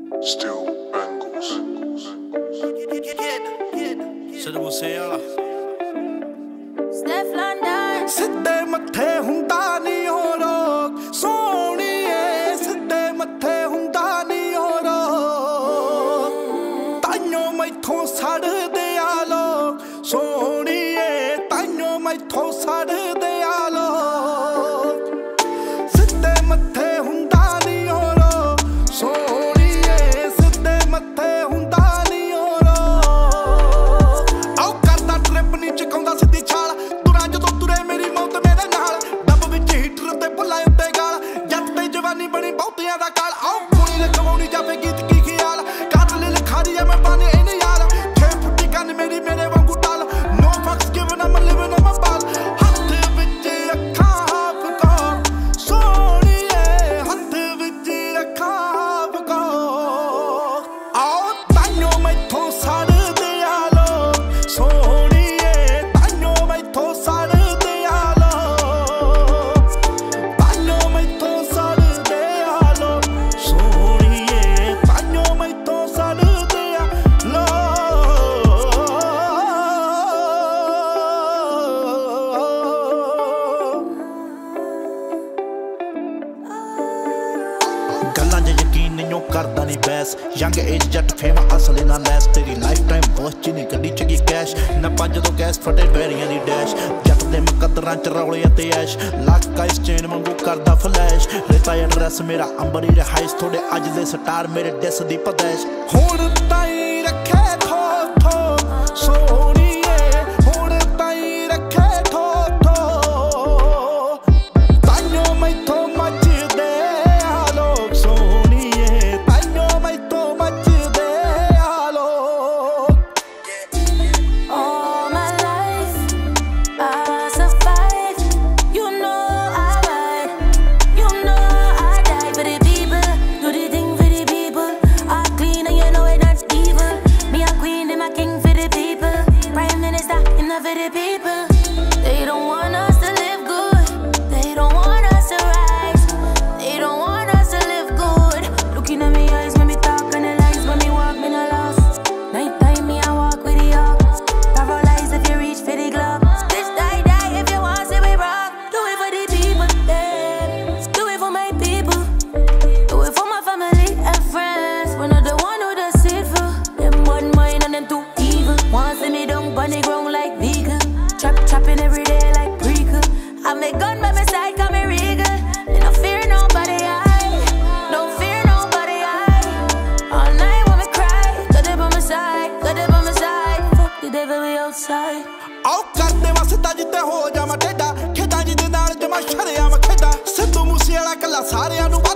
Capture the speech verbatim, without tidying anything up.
Still bangles. ਸਿਰ ਮੁਸੇ ਵਾਲਾ Steph London ਸਿੱਧੇ ਮੱਥੇ ਹੁੰਦਾ ਨੀ ਹੋ ਰੋਕ ਸੋਹਣੀਏ ਸਿੱਧੇ ਮੱਥੇ ਹੁੰਦਾ ਨੀ ਹੋ ਰੋਕ ਤਾਈਓ ਮੈਥੋਂ ਸੜਦੇ ਆ ਲੋਕ ਸੋਹਣੀਏ ਤਾਈਓ ਮੈਥੋਂ ਸੜਦੇ ਆ ਲੋਕ ਸਿੱਧੇ ਮੱਥੇ ਹੁੰਦਾ ਨੀ ਹੋ ਰੋਕ ਸੋਹਣੀਏ ਸਿੱਧੇ ਮੱਥੇ ਹੁੰਦਾ ਨੀ ਹੋ ਰੋਕ ਆਓ ਕਰਦਾ ਟ੍ਰਿਪ ਨੀ ਚਕਾਉਂਦਾ ਸਿੱਧੀ ਛਾਲ ਤੁਰਾਂ ਜਦੋਂ ਤੁਰੇ ਮੇਰੀ ਮੌਤ ਮੇਰੇ ਨਾਲ ਡੱਬ ਵਿੱਚ ਹੀਟਰ ਤੇ ਭੁੱਲਾ ਉੱਤੇ ਗਾਲ ਜੱਟ ਤੇ ਜਵਾਨੀ ਬਣੀ ਬਹੁਤਿਆਂ ਦਾ ਕਾਲ ਆਓ ਕੁੜੀ ਲਗਵਾਉਣੀ ਜਾਵੇ ਗੀਤ ਕੀ ਖਿਆਲ ਕਾਤਲ ਲਿਖਾਰੀ ਆ ਮੈਂ ਬਾਨੇ ਇਹਨੇ ਯਾਰ ਛੇ ਫੁੱਟੀ ਕੰਨ ਮੇਰੀ ਮੇਰੇ ਵਾਂਗੂ ਟਾਲ ਨੋ ਫਕਸ ਗਿਵਨ ਆਮ ਲਿਵਿੰਗ ਆਨ ਮਾਈ ਬਾਲ ਹੱਥ ਵਿੱਚ ਰੱਖਾਂ ਹਾਫ ਕੋ ਸੋਹਣੀਏ ਹੱਥ ਵਿੱਚ ਰੱਖਾਂ ਹਾਫ ਕੋ ਆਓ ਤਾਈਓ ਮੈਥੋਂ ਸੜਦੇ ਆ ਲੋਕ ਸੋਹਣੀਏ ਤਾਈਓ ਮੈਥੋਂ ਸੜਦੇ ਆ ਲੋਕ ਤਾਈਓ ਮੈਥੋਂ ਸੜਦੇ ਆ ਲੋਕ ਸੋਹਣੀਏ ਤਾਈਓ ਮੈਥੋਂ ਸੜਦੇ ਆ ਲੋਕ ਗੱਲਾਂ 'ਚ ਯਕੀਨ ਨਹੀਂ ਕਰਦਾ ਨੀ ਬੈਸ ਯੰਗ ਏਜ ਜੱਟ ਫੇਮ ਅਸਲੇ ਨਾ ਲੈਸ ਤੇਰੀ ਲਾਈਫ ਟਾਈਮ ਬਹੁਤ ਚੀਨੀ ਗੱਡੀ ਚ ਗਈ ਕੈਸ਼ ਨਾ ਪੰਜ ਤੋਂ ਗੈਸ ਫਟੇ ਬੈਰੀਆਂ ਦੀ ਡੈਸ਼ ਜੱਟ ਦੇ ਮੁਕੱਦਰਾਂ ਚ ਰੌਲੇ ਅਤੇ ਐਸ਼ ਲੱਕ ਆਈਸ ਚੇਨ ਵਾਂਗੂ ਕਰਦਾ ਫਲੈਸ਼ ਰੇਤਾ ਐਡਰੈਸ ਮੇਰਾ ਅੰਬਰੀ ਰਿਹਾਇਸ਼ ਥੋੜੇ ਅੱਜ ਦੇ ਸਟਾਰ ਮੇਰੇ ਡਿਸ ਦੀ ਪਦੈਸ਼ ਹੁਣ ਤਾਈ ਰੱਖੇ ਥੋ ਥੋ ਸੋਹਣੀਏ ਹੁਣ ਤਾਈ ਰੱਖੇ ਥੋ ਥੋ ਤਾਈਓ ਮੈਥੋਂ ਮੱਚਦੇ ਆ ਲੋਕ ਸੋਹਣੀਏ ਤਾਈਓ ਮੈਥੋਂ ਮੱਚਦੇ ਆ ਲੋਕ all my life I survive. You know I ride, you know I die for the people, do the thing for the people. I clean and you know it not evil. Me a queen and my king for the people, prime minister enough for the people. They don't want us to live good, they don't want us to rise, they don't want us to live good. Looking at me eyes when me talk and the lies when me walk me no loss. Night time me I walk with the ops, paralyzed if you reach for the glove. Bitch die die if you want to be rock. Do it for the people, yeah. Do it for my people, do it for my family and friends. We're not the one who does it for them one mind and them too evil. Want see me down on the ground like vegan, chop chopping every day like prequel. I make gun by my side, call me regal. And I fear nobody, I don't fear nobody, I all night when me cry, got it by my side, got it by my side. Fuck the devil, we outside. ਆਓ ਕਰਦੇ ਵਸਦਾ ਜਿੱਤੇ ਹੋ ਜਾਵਾਂ ਟੇਡਾ ਖੇਡਾਂ ਜਿਹਦੇ ਨਾਲ ਜਮਾ ਸ਼ਰਿਆਮ ਖੇਡਾਂ ਸਿੱਧੂ ਮੂਸੇ ਵਾਲਾ ਕੱਲਾ ਸਾਰਿਆਂ ਨੂੰ